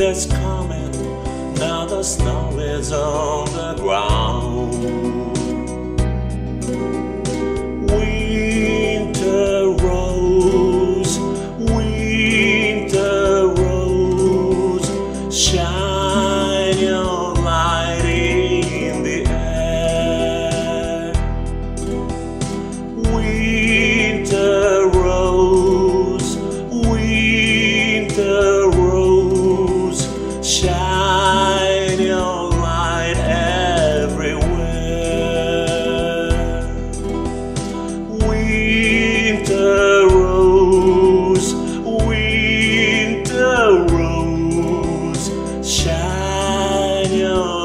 that's coming, now the snow is on the ground. Winter rose, shine your light in the air. Winter rose, shine your light everywhere. Winter rose, shine your